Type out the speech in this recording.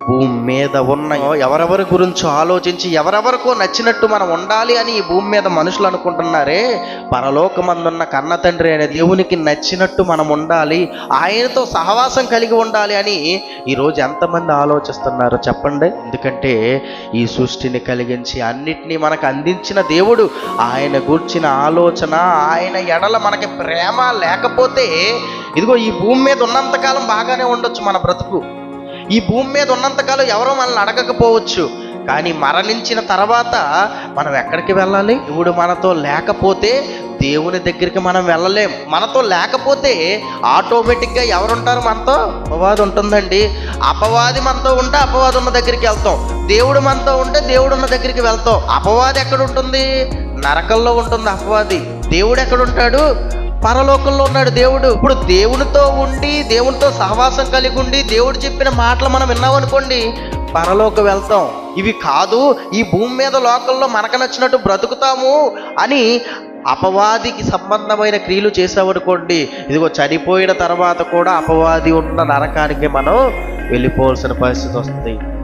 భూమి మీద ఉన్న ఎవరెవరి గురించి ఆలోచించి ఎవరెవరికో నచ్చినట్టు మనం ఉండాలి అని ఈ భూమి మీద మనుషులు అనుకుంటున్నారే, పరలోకమందున్న కన్న తండ్రి అనే దేవునికి నచ్చినట్టు మనం ఉండాలి, ఆయనతో సహవాసం కలిగి ఉండాలి అని ఈరోజు ఎంతమంది ఆలోచిస్తున్నారు చెప్పండి? ఎందుకంటే ఈ సృష్టిని కలిగించి అన్నిటినీ మనకు అందించిన దేవుడు, ఆయన గూర్చిన ఆలోచన, ఆయన ఎడల మనకి ప్రేమ లేకపోతే ఇదిగో ఈ భూమి మీద ఉన్నంతకాలం బాగానే ఉండొచ్చు మన బ్రతుకు, ఈ భూమి మీద ఉన్నంతకాలం ఎవరో మనల్ని అడగకపోవచ్చు, కానీ మరణించిన తర్వాత మనం ఎక్కడికి వెళ్ళాలి? దేవుడు మనతో లేకపోతే దేవుని దగ్గరికి మనం వెళ్ళలేం. మనతో లేకపోతే ఆటోమేటిక్గా ఎవరుంటారు మనతో? అపవాది ఉంటుందండి. అపవాది మనతో ఉంటే అపవాది ఉన్న దగ్గరికి వెళ్తాం, దేవుడు మనతో ఉంటే దేవుడు ఉన్న దగ్గరికి వెళ్తాం. అపవాది ఎక్కడ ఉంటుంది? నరకంలో ఉంటుంది అపవాది. దేవుడు ఎక్కడ ఉంటాడు? పరలోకంలో ఉన్నాడు దేవుడు. ఇప్పుడు దేవునితో ఉండి దేవునితో సహవాసం కలిగి ఉండి దేవుడు చెప్పిన మాటలు మనం విన్నామనుకోండి, పరలోకం వెళ్తాం. ఇవి కాదు, ఈ భూమి మీద లోకంలో మనకు నచ్చినట్టు బ్రతుకుతాము అని అపవాదికి సంబంధమైన క్రియలు చేసామనుకోండి, ఇదిగో చనిపోయిన తర్వాత కూడా అపవాది ఉన్న నరకానికి మనం వెళ్ళిపోవాల్సిన పరిస్థితి వస్తుంది.